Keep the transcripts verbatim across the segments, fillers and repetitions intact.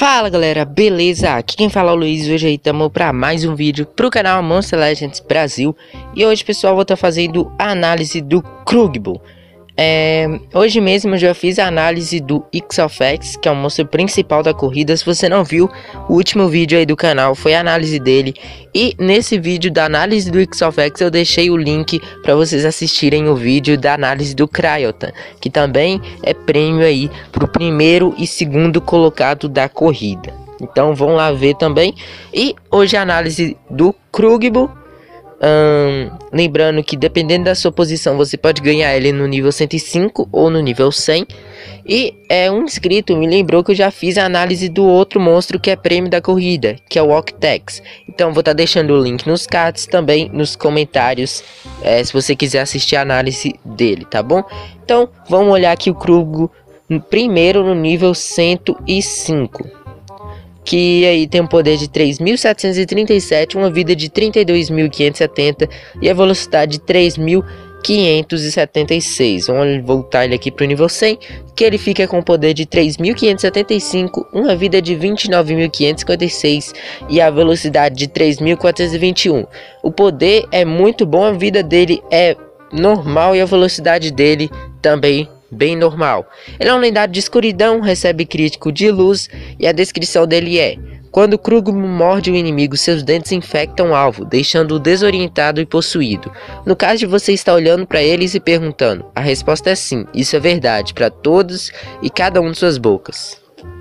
Fala galera, beleza? Aqui quem fala é o Luiz. Hoje aí estamos para mais um vídeo pro canal Monster Legends Brasil. E hoje, pessoal, vou estar fazendo a análise do Krugble. É, hoje mesmo eu já fiz a análise do X of X, que é o monstro principal da corrida. Se você não viu, o último vídeo aí do canal foi a análise dele. E nesse vídeo da análise do X of X eu deixei o link para vocês assistirem o vídeo da análise do Cryotan, que também é prêmio aí pro primeiro e segundo colocado da corrida. Então vão lá ver também. E hoje a análise do Krugble. Hum, lembrando que dependendo da sua posição você pode ganhar ele no nível cento e cinco ou no nível cem. E é, um inscrito me lembrou que eu já fiz a análise do outro monstro que é prêmio da corrida, que é o Octex. Então vou estar deixando o link nos cards, também nos comentários, é, se você quiser assistir a análise dele, tá bom? Então vamos olhar aqui o Krugble primeiro no nível cento e cinco. Que aí tem um poder de três mil setecentos e trinta e sete, uma vida de trinta e dois mil quinhentos e setenta e a velocidade de três mil quinhentos e setenta e seis. Vamos voltar ele aqui para o nível cem, que ele fica com o poder de três mil quinhentos e setenta e cinco, uma vida de vinte e nove mil quinhentos e cinquenta e seis e a velocidade de três mil quatrocentos e vinte e um. O poder é muito bom, a vida dele é normal e a velocidade dele também bem normal. Ele é um lendário de escuridão, recebe crítico de luz e a descrição dele é: quando o Krugble morde o inimigo, seus dentes infectam o alvo, deixando-o desorientado e possuído. No caso de você estar olhando para ele e se perguntando, a resposta é sim, isso é verdade para todos e cada um de suas bocas.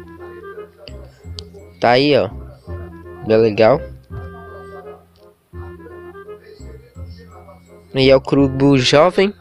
Tá aí, ó. Bem legal. E é o Krugble jovem.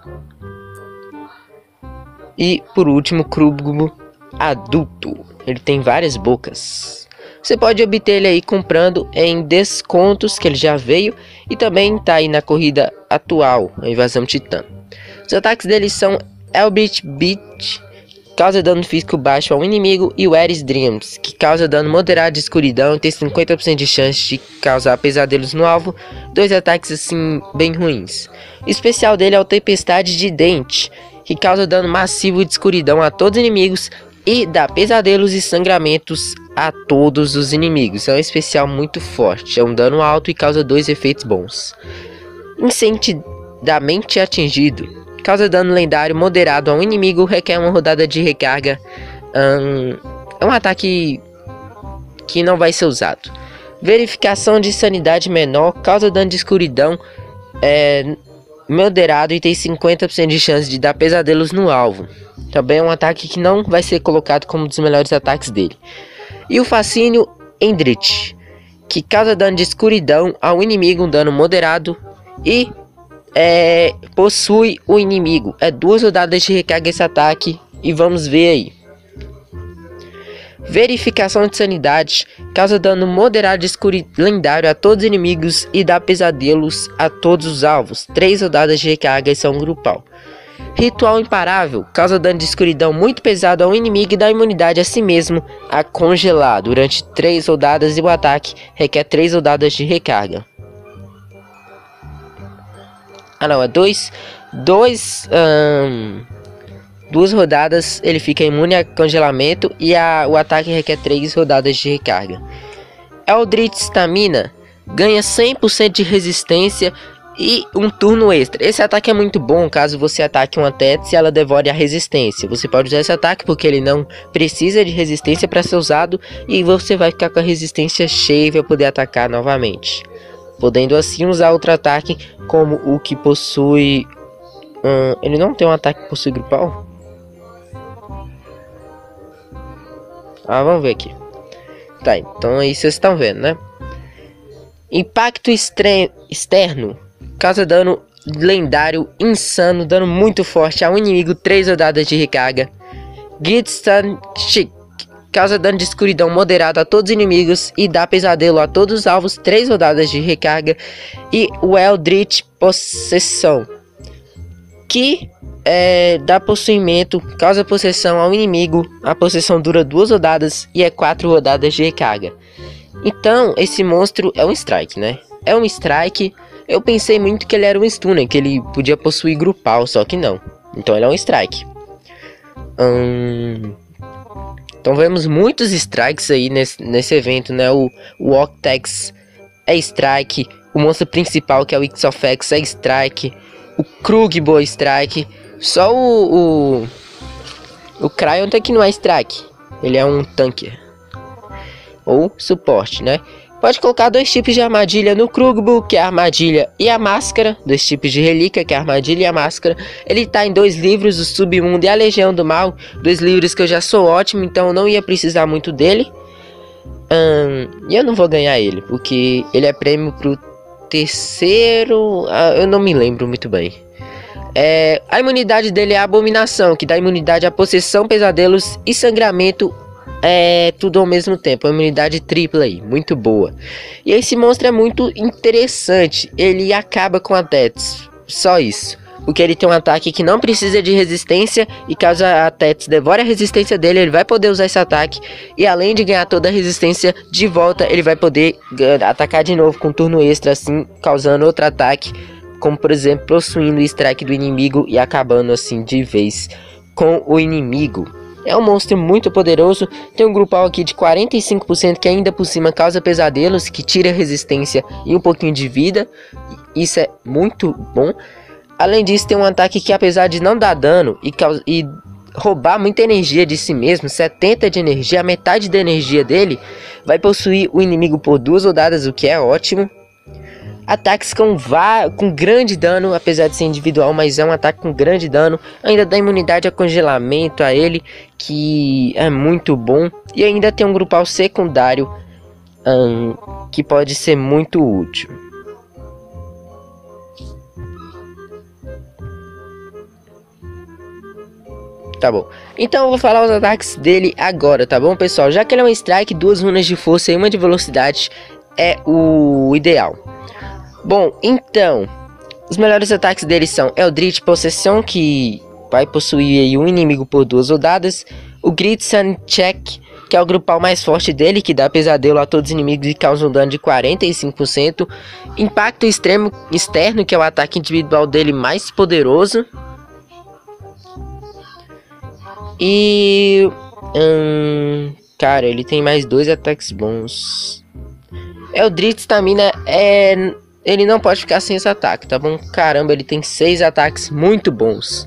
E por último, Krugble adulto. Ele tem várias bocas. Você pode obter ele aí comprando em descontos, que ele já veio, e também tá aí na corrida atual, a invasão titã. Os ataques dele são Eldritch Beat, causa dano físico baixo ao inimigo, e o Ares Dreams, que causa dano moderado de escuridão e tem cinquenta por cento de chance de causar pesadelos no alvo. Dois ataques assim bem ruins. O especial dele é o Tempestade de Dente, que causa dano massivo de escuridão a todos os inimigos e dá pesadelos e sangramentos a todos os inimigos. É um especial muito forte, é um dano alto e causa dois efeitos bons. Insentidamente atingido, causa dano lendário moderado a um inimigo, requer uma rodada de recarga. Hum, é um ataque que não vai ser usado. Verificação de sanidade menor, causa dano de escuridão é moderado e tem cinquenta por cento de chance de dar pesadelos no alvo. Também é um ataque que não vai ser colocado como um dos melhores ataques dele. E o Fascínio Eldritch, que causa dano de escuridão ao inimigo, um dano moderado e é, possui o inimigo. É duas rodadas de recarga esse ataque e vamos ver aí. Verificação de sanidade, causa dano moderado de escuridão lendário a todos os inimigos e dá pesadelos a todos os alvos. Três rodadas de recarga e são grupal. Ritual imparável, causa dano de escuridão muito pesado ao inimigo e dá imunidade a si mesmo a congelar durante três rodadas, e o ataque requer três rodadas de recarga. Ah não, é dois, dois, hum, duas rodadas ele fica imune a congelamento e a, o ataque requer três rodadas de recarga. Eldritch Stamina ganha cem por cento de resistência e um turno extra. Esse ataque é muito bom caso você ataque uma Tétis e ela devore a resistência. Você pode usar esse ataque porque ele não precisa de resistência para ser usado e você vai ficar com a resistência cheia e vai poder atacar novamente, podendo assim usar outro ataque como o que possui... Hum, ele não tem um ataque que possui grupal? Ah, vamos ver aqui. Tá, então aí vocês estão vendo, né? Impacto externo, causa dano lendário insano, dano muito forte ao inimigo, três rodadas de recarga. Gitstun Chick, causa dano de escuridão moderado a todos os inimigos e dá pesadelo a todos os alvos, três rodadas de recarga. E o Eldritch Possessão, que é, dá possuimento, causa possessão ao inimigo. A possessão dura duas rodadas e é quatro rodadas de recarga. Então esse monstro é um strike, né? É um strike. Eu pensei muito que ele era um stunner, que ele podia possuir grupal, só que não. Então ele é um strike. Hum... Então vemos muitos strikes aí nesse, nesse evento, né? O, o Octex é strike, o monstro principal, que é o X of X, é strike, o Krugbo é strike, só o... o O Cryon até que não é strike, ele é um tanque ou suporte, né? Pode colocar dois tipos de armadilha no Krugbo, que é a armadilha e a máscara, dois tipos de relíquia, que é a armadilha e a máscara. Ele tá em dois livros, o Submundo e a Legião do Mal, dois livros que eu já sou ótimo, então eu não ia precisar muito dele. Hum, e eu não vou ganhar ele, porque ele é prêmio pro terceiro, ah, eu não me lembro muito bem. É, a imunidade dele é a abominação, que dá imunidade à possessão, pesadelos e sangramento, é tudo ao mesmo tempo. Uma imunidade tripla aí, muito boa. E esse monstro é muito interessante, ele acaba com a Tets, só isso. Porque ele tem um ataque que não precisa de resistência, e caso a Tets devore a resistência dele, ele vai poder usar esse ataque. E além de ganhar toda a resistência de volta, ele vai poder atacar de novo com um turno extra, assim, causando outro ataque. Como por exemplo, possuindo o strike do inimigo e acabando assim de vez com o inimigo. É um monstro muito poderoso. Tem um grupal aqui de quarenta e cinco por cento que ainda por cima causa pesadelos, que tira resistência e um pouquinho de vida. Isso é muito bom. Além disso, tem um ataque que, apesar de não dar dano e, e roubar muita energia de si mesmo, setenta de energia, a metade da energia dele, vai possuir o inimigo por duas rodadas, o que é ótimo. Ataques com, com grande dano, apesar de ser individual, mas é um ataque com grande dano. Ainda dá imunidade a congelamento a ele, que é muito bom. E ainda tem um grupal secundário, hum, que pode ser muito útil. Tá bom, então eu vou falar os ataques dele agora, tá bom, pessoal? Já que ele é um strike, duas runas de força e uma de velocidade é o ideal. Bom, então, os melhores ataques dele são Eldritch Possessão, que vai possuir aí um inimigo por duas rodadas. O Grit Sun Check, que é o grupal mais forte dele, que dá pesadelo a todos os inimigos e causa um dano de quarenta e cinco por cento. Impacto Extremo Externo, que é o ataque individual dele mais poderoso. E... Hum, cara, ele tem mais dois ataques bons. Eldritch Stamina é... Ele não pode ficar sem esse ataque, tá bom? Caramba, ele tem seis ataques muito bons.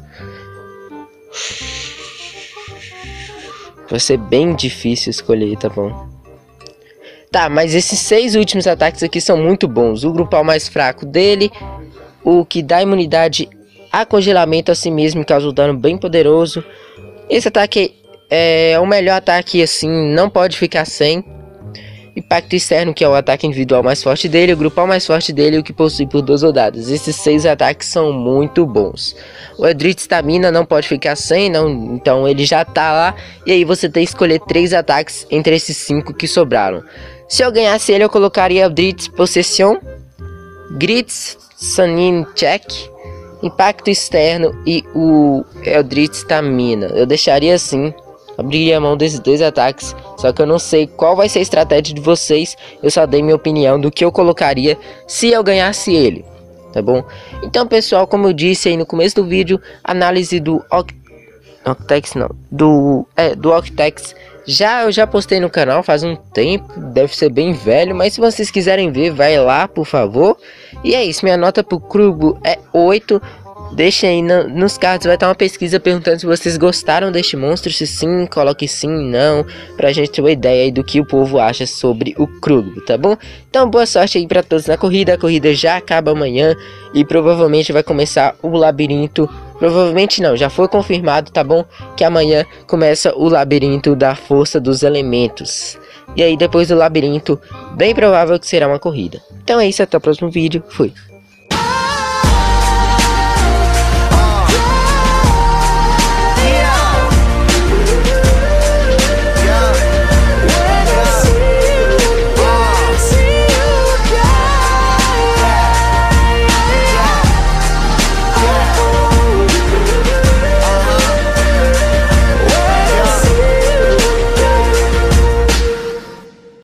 Vai ser bem difícil escolher, tá bom? Tá, mas esses seis últimos ataques aqui são muito bons. O grupal mais fraco dele, o que dá imunidade a congelamento a si mesmo e causa um dano bem poderoso. Esse ataque é o melhor ataque, assim, não pode ficar sem. Impacto Externo, que é o ataque individual mais forte dele, o grupal mais forte dele, o que possui por duas rodadas. Esses seis ataques são muito bons. O Eldritch Stamina não pode ficar sem, não, então ele já tá lá. E aí você tem que escolher três ataques entre esses cinco que sobraram. Se eu ganhasse ele, eu colocaria Eldritch Possession, Grit Sun Check, Impacto Externo e o Eldritch Stamina. Eu deixaria assim. Abriria a mão desses dois ataques, só que eu não sei qual vai ser a estratégia de vocês. Eu só dei minha opinião do que eu colocaria se eu ganhasse ele, tá bom? Então, pessoal, como eu disse aí no começo do vídeo, análise do Octex, não, do, é, do Octex, já, eu já postei no canal faz um tempo, deve ser bem velho, mas se vocês quiserem ver, vai lá, por favor. E é isso, minha nota pro Krugbo é oito. Deixem aí no, nos cards, vai estar uma pesquisa perguntando se vocês gostaram deste monstro. Se sim, coloque sim, não, pra gente ter uma ideia aí do que o povo acha sobre o Krugbo, tá bom? Então boa sorte aí pra todos na corrida. A corrida já acaba amanhã e provavelmente vai começar o labirinto. Provavelmente não, já foi confirmado, tá bom? Que amanhã começa o labirinto da força dos elementos. E aí depois do labirinto, bem provável que será uma corrida. Então é isso, até o próximo vídeo, fui!